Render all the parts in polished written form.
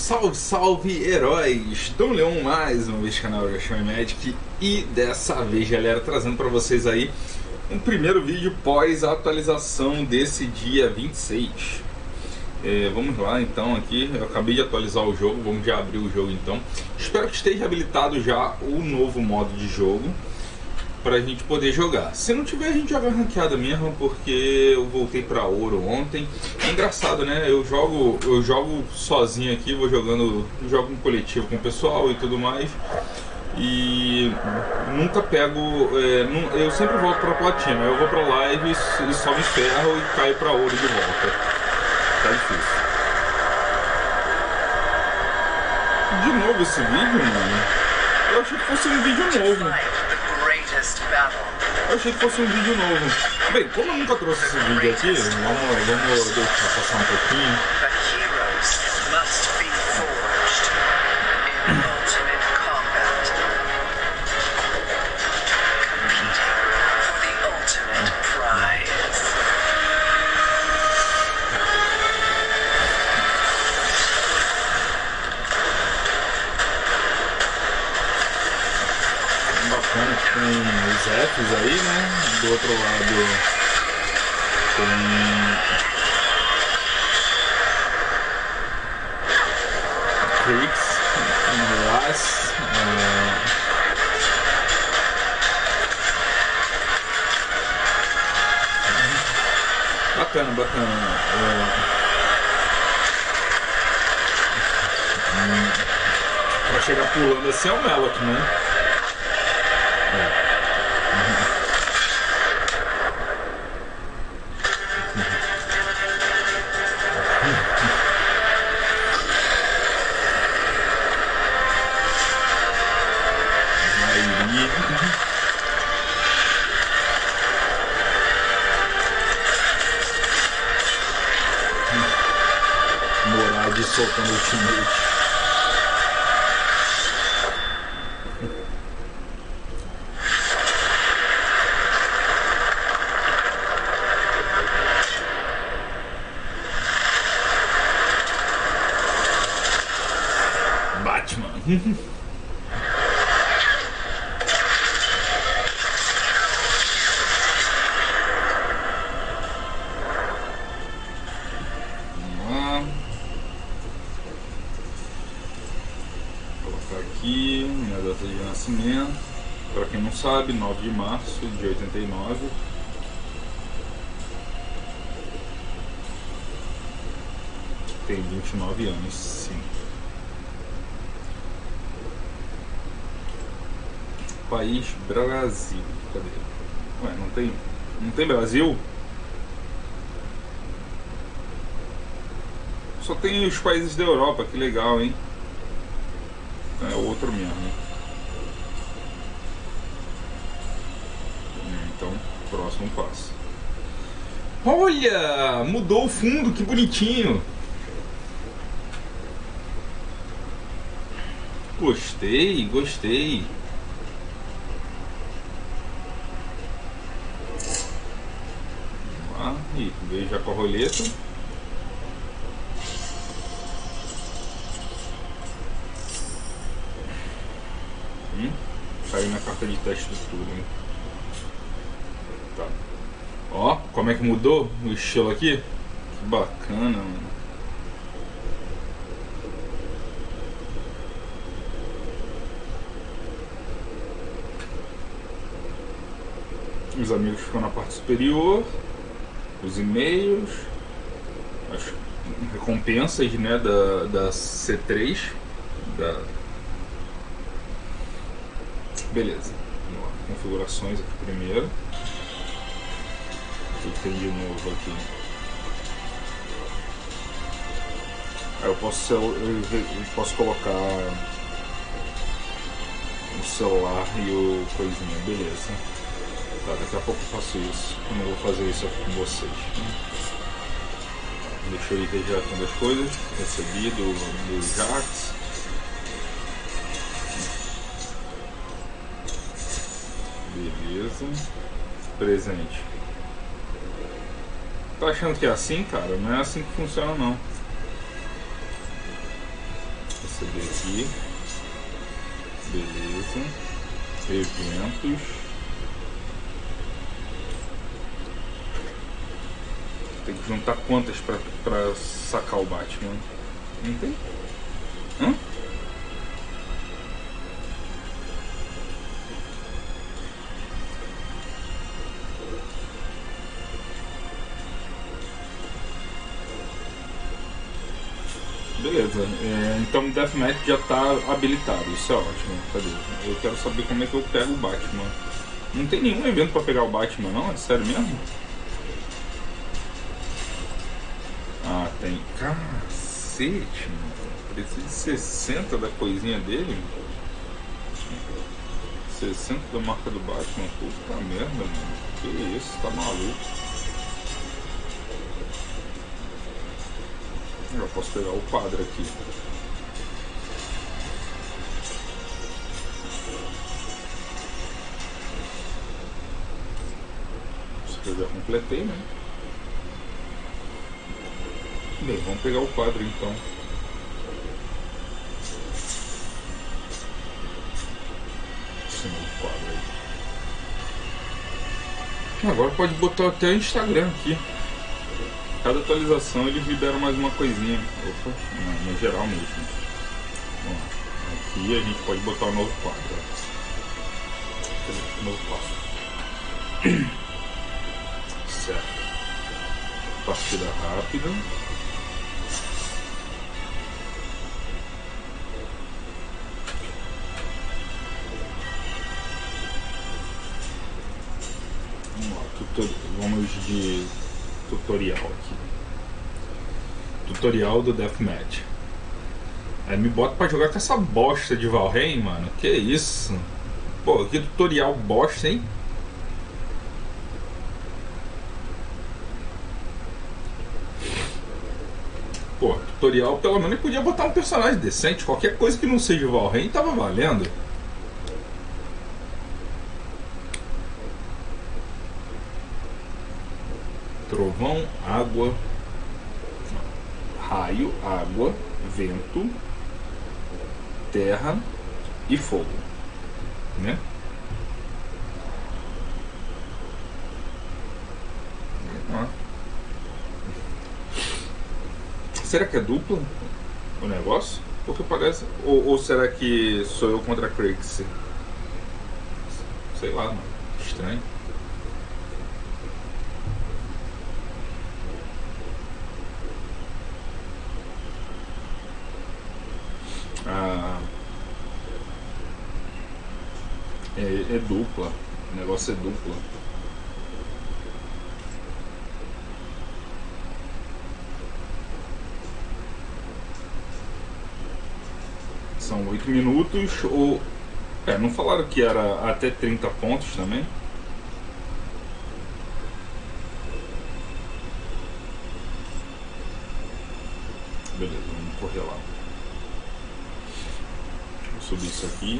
Salve, salve, heróis! Dom Leon mais uma vez, canal Gashami Magic, e dessa vez, galera, trazendo para vocês aí um primeiro vídeo pós a atualização desse dia 26. Vamos lá então aqui, eu acabei de atualizar o jogo, vamos já abrir o jogo então. Espero que esteja habilitado já o novo modo de jogo pra gente poder jogar. Se não tiver, a gente joga ranqueada mesmo, porque eu voltei pra ouro ontem. É engraçado, né? Eu jogo sozinho aqui, vou jogando, jogo em coletivo com o pessoal e tudo mais. E nunca pego, eu sempre volto pra platina. Eu vou pra live e só me ferro e caio pra ouro de volta. Tá difícil. De novo esse vídeo, mano? Eu achei que fosse um vídeo novo. Eu achei que fosse um vídeo novo. Bem, como eu nunca trouxe esse vídeo aqui, vamos deixar passar um pouquinho. Tem os Fs aí, né? Do outro lado tem Krix, Moraes, bacana. Pra chegar pulando assim é o Melok, né? Morad soltando o ultimate. Batman. Aqui, minha data de nascimento, para quem não sabe, 9 de março de 89. Tem 29 anos, sim. País Brasil. Cadê? Ué, não tem Brasil? Só tem os países da Europa, que legal, hein? É outro mesmo. Então, próximo passo. Olha! Mudou o fundo, que bonitinho! Gostei. Vamos lá, e veio já com a roleta. Caiu na carta de teste do tudo, hein? Tá. Ó, como é que mudou o estilo aqui? Que bacana, mano. Os amigos ficam na parte superior. Os e-mails. As recompensas, né, da C3. Beleza, vamos lá. Configurações aqui primeiro. O que tem de novo aqui? Aí eu posso colocar o celular e o coisinha, beleza. Tá, daqui a pouco eu faço isso. Eu não vou fazer isso aqui com vocês. Deixa eu ir rejeitando as coisas. Recebi do Jax. Beleza. Presente. Tá achando que é assim, cara? Não é assim que funciona, não. CD aqui. Beleza. Eventos. Tem que juntar quantas pra sacar o Batman? Não tem? Hã? Beleza, então o Deathmatch já está habilitado, isso é ótimo. Cadê? Eu quero saber como é que eu pego o Batman. Não tem nenhum evento para pegar o Batman, não? É sério mesmo? Ah, tem. Cacete, mano. Preciso de 60 da coisinha dele. 60 da marca do Batman. Puta merda, mano. Que isso, tá maluco. Eu posso pegar o quadro aqui. Isso que eu já completei, né? Bem, vamos pegar o quadro então. Esse novo quadro aí. Agora pode botar até o Instagram aqui. Cada atualização eles liberam mais uma coisinha. Opa, no geral mesmo. Vamos lá. Aqui a gente pode botar o novo quadro. Novo quadro. Certo. Partida rápida. Vamos lá. Vamos de tutorial aqui. Tutorial do Deathmatch. Aí me bota pra jogar com essa bosta de Valheim, mano. Que isso? Pô, que tutorial bosta, hein? Pô, tutorial pelo menos podia botar um personagem decente. Qualquer coisa que não seja Valheim tava valendo. Trovão, água, raio, água, vento, terra e fogo, né? Será que é dupla o negócio? Porque parece. Ou será que sou eu contra a Crix? Sei lá, mano. Estranho. É dupla. O negócio é dupla. São 8 minutos ou. Não falaram que era até 30 pontos também? Beleza, vamos correr lá. Vou subir isso aqui.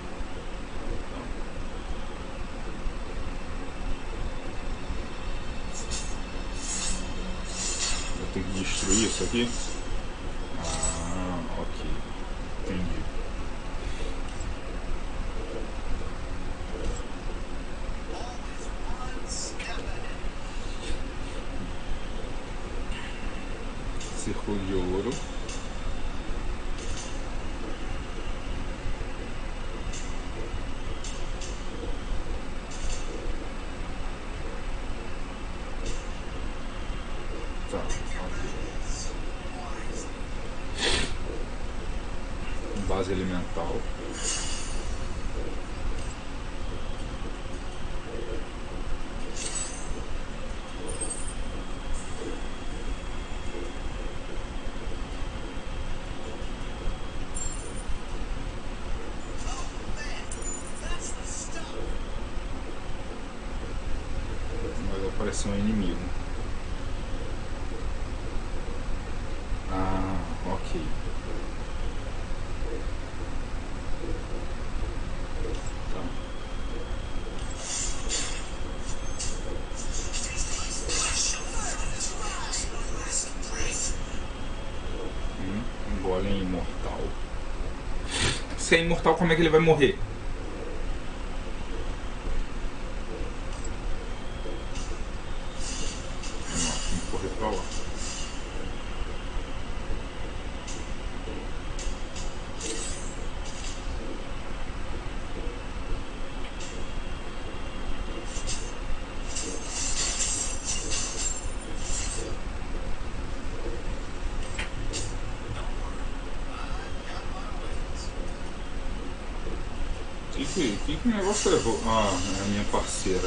Eu tenho que destruir isso aqui? Ah, ok. Entendi. Círculo de ouro. Tá, ok. Base elemental. Vai aparecer um inimigo. Ah, ok. Tá. Um golem imortal. se é imortal, como é que ele vai morrer? Vamos correr pra lá. Que negócio levou? Ah, é a minha parceira.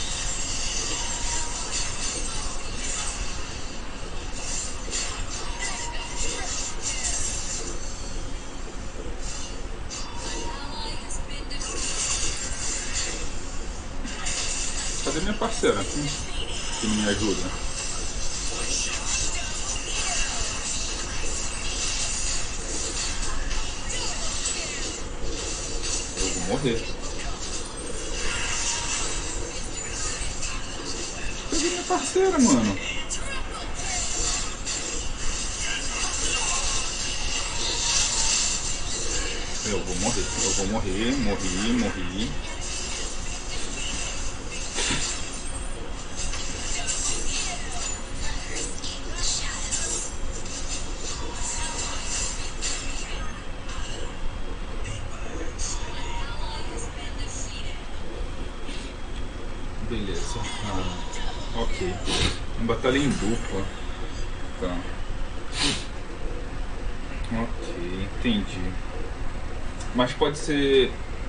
Cadê minha parceira? Que me ajuda? Eu vou morrer. Cadê minha parceira, mano? Eu vou morrer, morri. Beleza. Ok. Batalha em dupla. Tá. Ok, entendi. Mas pode ser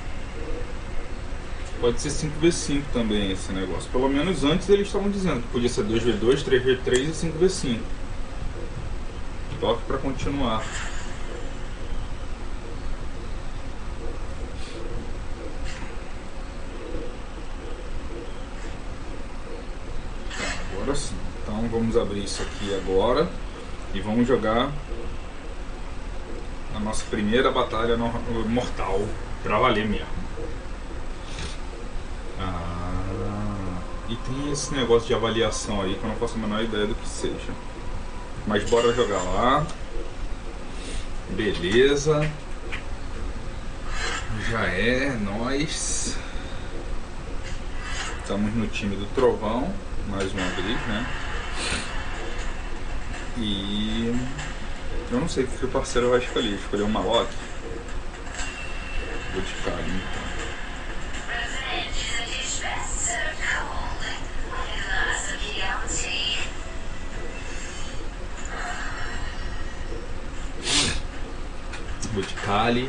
5v5 também esse negócio. Pelo menos antes eles estavam dizendo que podia ser 2v2, 3v3 e 5v5. Toque pra continuar. Agora sim. Então vamos abrir isso aqui agora e vamos jogar a nossa primeira batalha mortal pra valer mesmo. E tem esse negócio de avaliação aí que eu não faço a menor ideia do que seja. Mas bora jogar lá. Beleza. Já é, nós estamos no time do Trovão, mais uma vez, né? E eu não sei o que o parceiro vai escolher. Escolher um Malok? Vou de Kali então. Vou de Kali.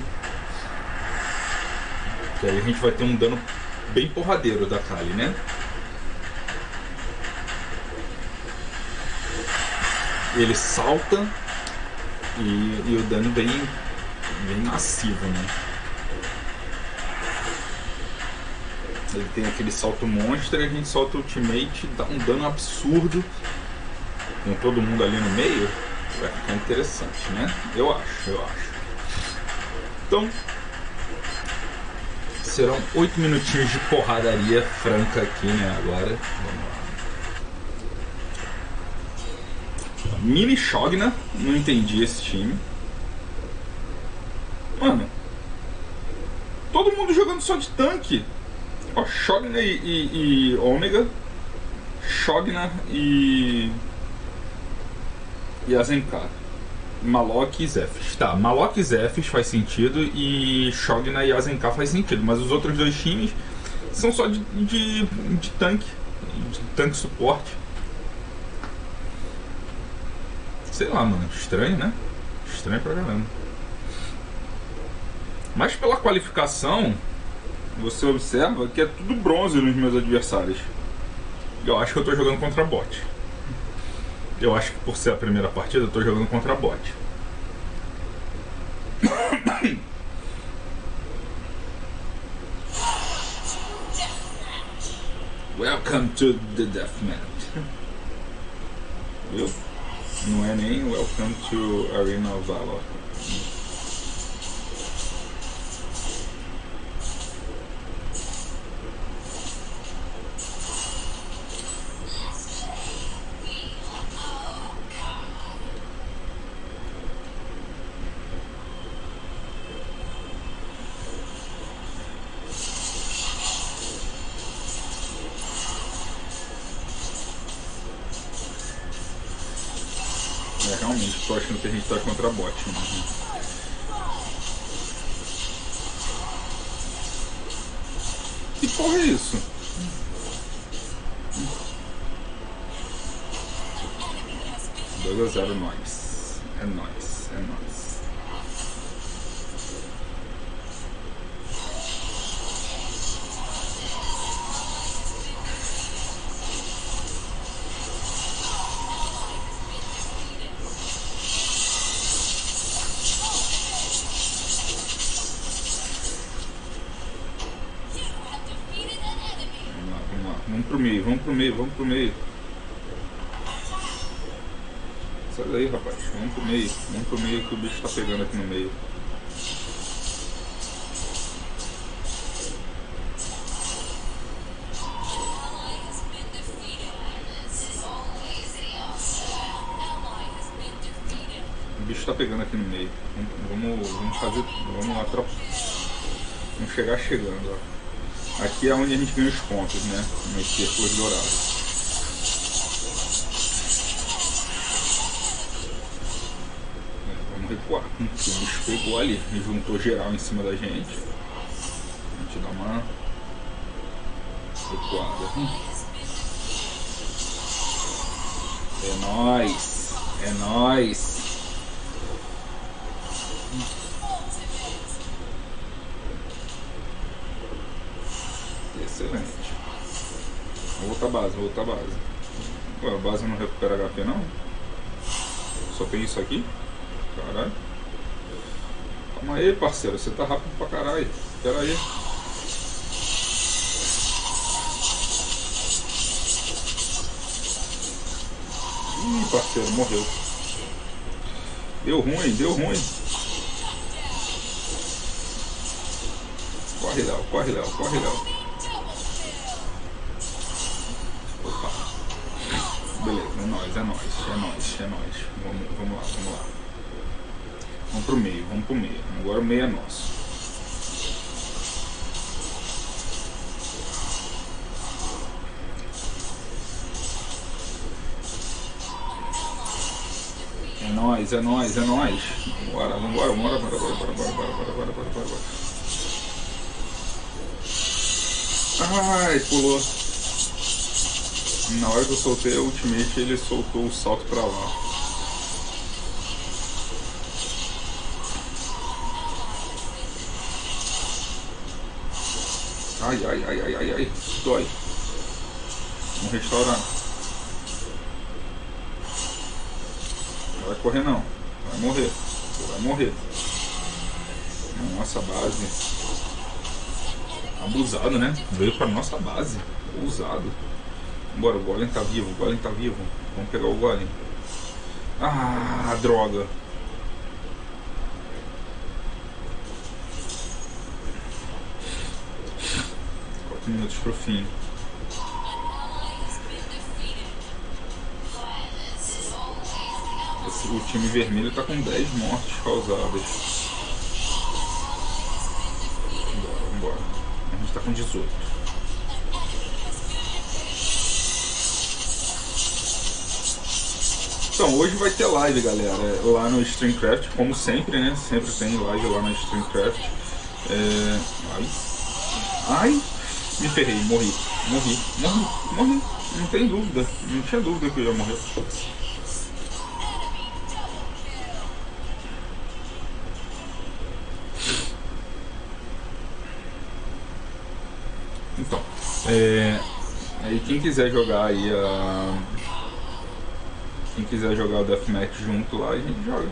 Que aí a gente vai ter um dano bem porradeiro da Kali, né? Ele salta e o dano bem massivo, né? Ele tem aquele salto monstro e a gente solta o ultimate, dá um dano absurdo com todo mundo ali no meio. Vai ficar interessante, né? Eu acho. Então, serão 8 minutinhos de porradaria franca aqui, né? Agora, vamos lá. Mini Shogna, não entendi esse time. Mano, todo mundo jogando só de tanque. Ó, Shogna e Ômega, Shogna e Azencar, Malok e Zephyrs. Tá, Malok e Zephyrs faz sentido e Shogna e Azencar faz sentido, mas os outros dois times são só de tanque suporte. Sei lá, mano, estranho, né? Estranho pra caramba. Mas pela qualificação, você observa que é tudo bronze nos meus adversários. Eu acho que eu tô jogando contra bot. Eu acho que por ser a primeira partida eu tô jogando contra bot. Welcome to the Deathmatch. Viu? Não é nem Welcome to Arena of Valor. tô achando que a gente tá contra bot. Né? Que porra é isso? 2-0 nós. É nóis, é nóis. Vamos pro meio, vamos pro meio, vamos pro meio. Sai daí, rapaz. Vamos pro meio que o bicho tá pegando aqui no meio. O bicho tá pegando aqui no meio. Vamos fazer. Vamos atrapalhar. Vamos chegar chegando, ó. Aqui é onde a gente ganha os pontos, né? Nos círculos dourados. Vamos recuar. O bicho pegou ali, juntou geral em cima da gente. A gente dá uma recuada. É nóis! É nóis! Excelente. Vou voltar a base, vou voltar a base. Ué, a base não recupera HP não? Só tem isso aqui? Caralho. Calma aí, parceiro, você tá rápido pra caralho. Pera aí. Ih, parceiro, morreu. Deu ruim, deu ruim. Corre, Léo, corre, Léo, corre, Léo. Opa. Beleza, é nóis, é nóis, é nóis, é nóis. Vamos lá, vamos lá. Vamos pro meio, vamos pro meio. Agora o meio é nosso. É nóis, é nóis, é nóis. Bora, vambora, bora, bora, bora, bora, bora, bora, bora, bora, bora, bora. Ai, pulou. Na hora que eu soltei a ultimate, ele soltou o salto pra lá. Ai, ai, ai, ai, ai, ai, dói. Vamos restaurar. Não vai correr não, vai morrer, você vai morrer. Nossa base. Abusado, né? Veio pra nossa base. Abusado. Bora, o Golem tá vivo, o Golem tá vivo. Vamos pegar o Golem. Ah, droga. Minutos pro fim. O time vermelho tá com 10 mortes causadas. Vambora, vambora. A gente tá com 18. Então, hoje vai ter live, galera, lá no Streamcraft, como sempre, né? Sempre tem live lá no Streamcraft. Ai. Ai. Me ferrei, morri. Não tem dúvida. Não tinha dúvida que eu ia morrer. Então, aí quem quiser jogar aí quem quiser jogar o Deathmatch junto lá, a gente joga.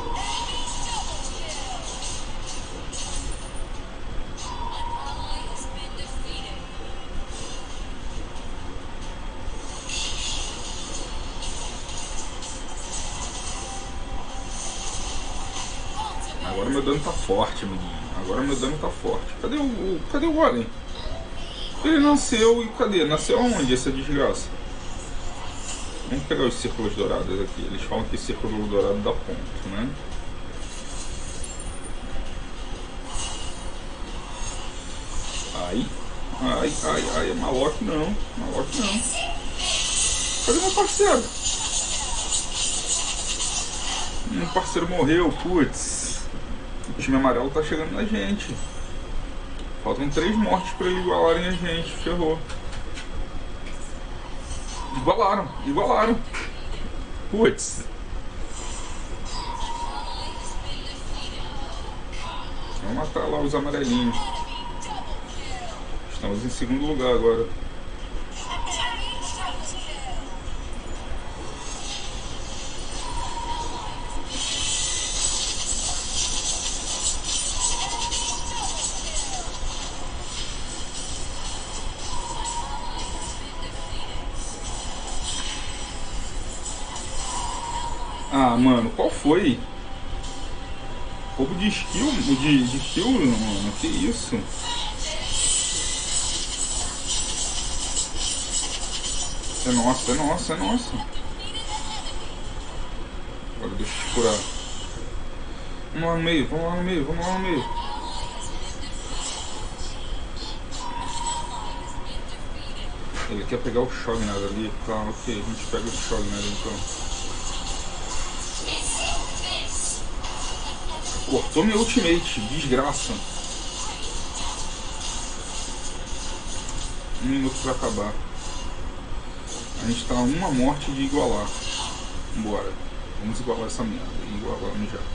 Agora meu dano tá forte, menino. Agora meu dano tá forte. Cadê o Golem? Ele nasceu e cadê? Nasceu aonde essa desgraça? Vamos pegar os círculos dourados aqui. Eles falam que círculo dourado dá ponto, né? Ai, é Malok não. Malok não. Cadê meu parceiro? parceiro morreu, putz. O time amarelo tá chegando na gente. Faltam 3 mortes pra eles igualarem a gente, ferrou. Igualaram. Putz. Vamos matar lá os amarelinhos. Estamos em segundo lugar agora. Ah, mano, qual foi? Roubo de skill? De kill, mano? Que isso? É nossa. Agora deixa eu te curar. Vamos lá no meio. Ele quer pegar o Shognard ali. Tá, ok, a gente pega o Shognard então. Cortou meu ultimate, desgraça. 1 minuto pra acabar. A gente tá a uma morte de igualar. Bora. Vamos igualar essa merda. Igualamos já.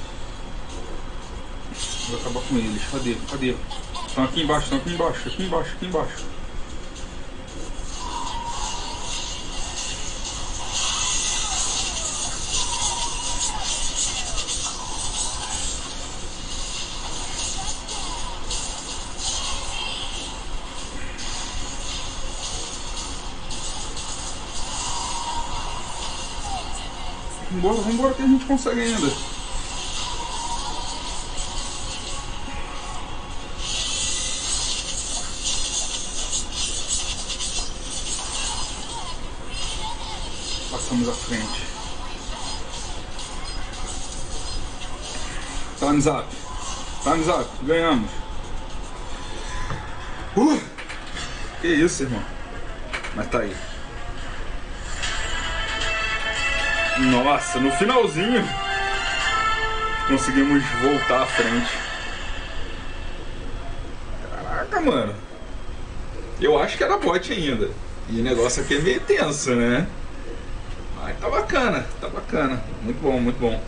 Vou acabar com eles. Cadê? Estão aqui embaixo. Vambora que a gente consegue ainda. Passamos à frente. Time's up. Ganhamos. Que isso, irmão. Mas tá aí. Nossa, no finalzinho conseguimos voltar à frente. Caraca, mano. Eu acho que era bot ainda. E o negócio aqui é meio tenso, né? Mas tá bacana. Muito bom.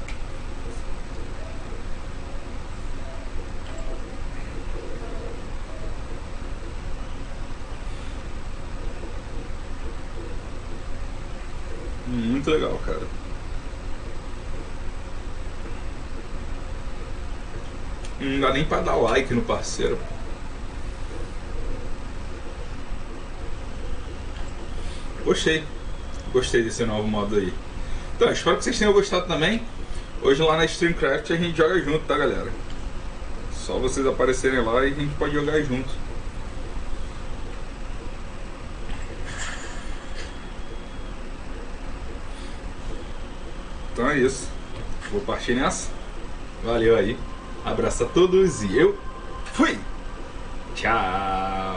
Muito legal, cara. Não dá nem pra dar like no parceiro. Gostei desse novo modo aí. Então, espero que vocês tenham gostado também. Hoje lá na Streamcraft a gente joga junto, tá, galera? Só vocês aparecerem lá e a gente pode jogar junto. Então é isso. Vou partir nessa. Valeu aí. Abraço a todos e eu fui! Tchau!